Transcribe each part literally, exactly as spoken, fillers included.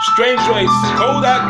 Strange ways, Kodak.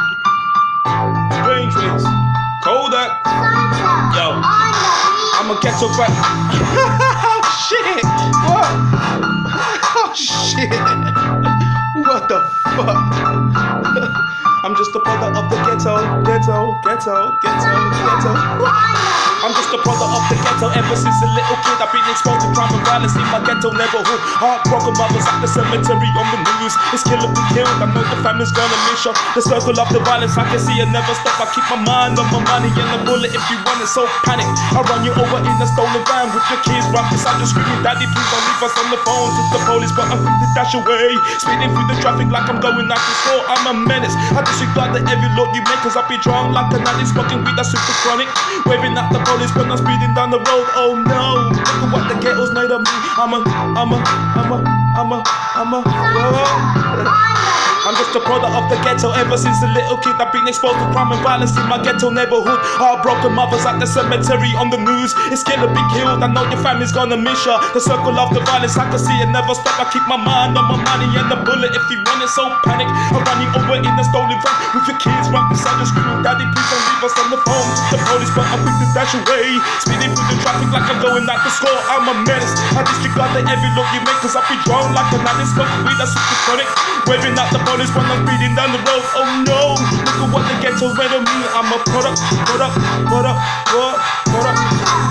Strange ways, Kodak. Yo, I'm a ghetto rap. Oh shit! What? Oh shit! What the fuck? I'm just a product of the ghetto, ghetto, ghetto, ghetto, ghetto. I'm just a product of the ghetto. Ever since a little kid, I've been exposed to crime and violence in my ghetto neighborhood. Heartbroken mothers at the cemetery on the news. It's kill or be killed. I know the family's gonna miss you. The circle of the violence, I can see it never stop. I keep my mind on my money and the bullet. If you want it, so panic. I run you over in a stolen van with your kids right beside you, screaming, "Daddy, please don't leave us on the phone." To the police, but I'm quick to dash away. Speeding through the traffic like I'm going out to school. I'm a menace. I disregard the every law you make, cause I be drunk like a nanny, smoking weed that's super chronic. Waving at the police when I'm speeding down the road. Oh no, look at what the ghetto's made of me. I'm a, I'm a, I'm a, I'm a, I'm a, whoa. I'm just a product of the ghetto. Ever since a little kid, I've been exposed to crime and violence in my ghetto neighborhood. Heartbroken mothers at the cemetery on the news. It's kill or be killed. I know your family's gonna miss ya. The circle of the violence, I can see it never stop. I keep my mind on my money and the bullet. If you want it, so panic. I'm running over in a stolen van with your kids right beside you, screaming, "Daddy, please don't leave us on the phone." To the police, but I'm quick to dash away. Speeding through the traffic like I'm going out to school. I'm a menace. I disregard the every law you make, cause I be drunk like a nanny, smoking weed that's super chronic. Waving at the police when I'm speeding down the road. Oh no, look at what the ghetto's made of me. I'm a product, product, product, product, product.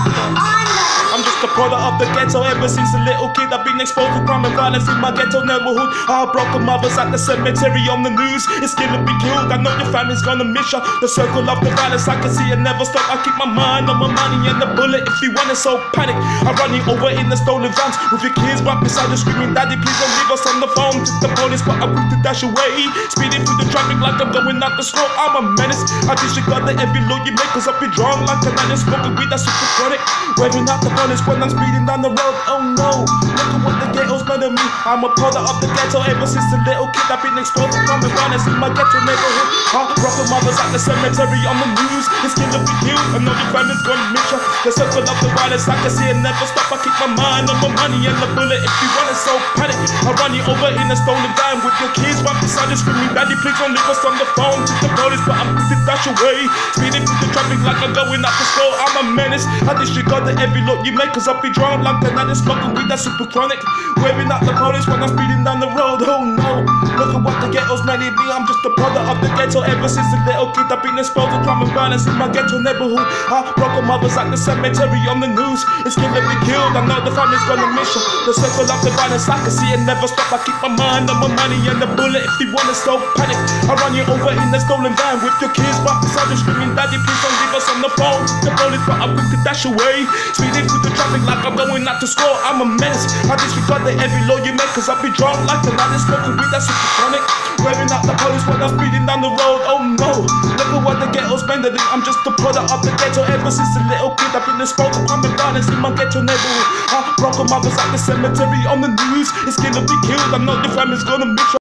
I'm just a product of the ghetto. Ever since a little kid, I've been exposed to crime and violence in my ghetto neighborhood. Heartbroken mothers at the cemetery on the news. It's kill or be killed. I know your family's gonna miss ya. The circle of the violence, I can see it never stop. I keep my mind on my money and the bullet. If you want it, so panic. I run you over in the stolen vans with your kids right beside you, screaming, "Daddy, please don't leave us on the phone." To the police, but I'm quick to dash away. Speeding through the traffic like I'm going out the school. I'm a menace. I disregard the every law you make, cause I be drunk like a nanny, smoking weed that's super chronic. Waving at the police when I'm speeding down the road. Oh no, look at what the ghetto's made of me. I'm a product of the ghetto. Ever since a little kid, I've been exposed to crime and violence in my ghetto neighborhood. Heartbroken mothers at the cemetery on the news. It's kill or be killed. I know your family's gonna miss ya. The circle of the violence, I can see it never stop. I keep my mind on my money and the bullet. If you want it, so panic. I run you over in a stolen van with your kids right beside you, screaming, "Daddy, please don't leave us on the phone." To the police, but I'm quick to dash away. Speeding through the traffic like I'm going out to school. I'm a menace. I disregard the every law you make, cause I be drunk like a nanny, smoking weed that's super chronic. Waving at the police when I'm speeding down the road. Oh no, look at what the ghetto's made of me. I'm just a product of the ghetto. Ever since a little kid, I've been exposed to crime and violence in my ghetto neighborhood. Heartbroken mothers at the cemetery on the news. It's kill or be killed. I know the family's gonna miss you. The circle of the violence, I can see it never stop. I keep my mind on my money and the bullet. If you want it, so panic. I run you over in a stolen van with your kids right beside you, screaming, "Daddy, please don't leave us on the phone." The police, but I'm quick to dash away. Speeding through the traffic like I'm going out to school. I'm a menace. I disregard the every law you make, cause I be drunk like a nanny, smoking weed that's super chronic. Waving at the police when I'm speeding down the road. Oh no, look at what the ghetto's made of me. I'm just a product of the ghetto. Ever since a little kid, I've been exposed to crime and violence in my ghetto neighborhood. Heartbroken mothers at the cemetery on the news. It's kill or be killed. I know your family's gonna miss you.